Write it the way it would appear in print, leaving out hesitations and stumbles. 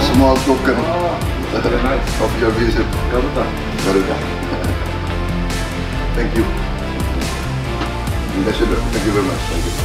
small token very nice. of your visit. Garuda. Garuda. Thank you. Thank you very much. Thank you.